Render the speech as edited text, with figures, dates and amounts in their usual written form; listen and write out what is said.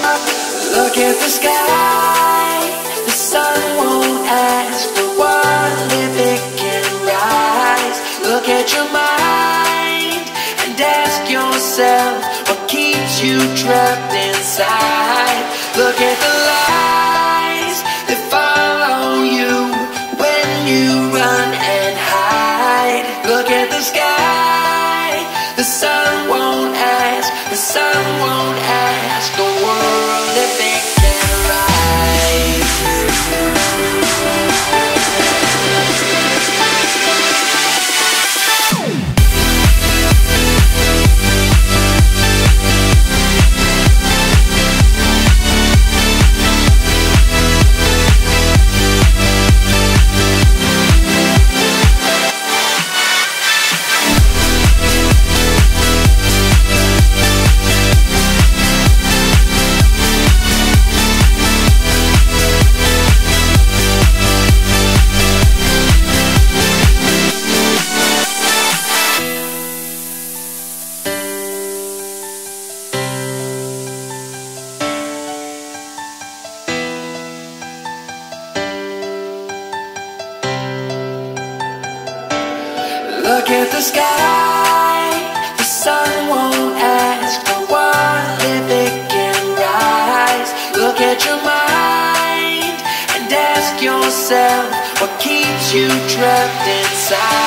Look at the sky, the sun won't ask for what if it can rise. Look at your mind and ask yourself what keeps you trapped inside. Look at the lies that follow you when you run and hide. Look at the sky, the sun won't ask, the sun won't ask the world if it can rise. Look at the sky, the sun won't ask for what if it can rise. Look at your mind and ask yourself what keeps you trapped inside.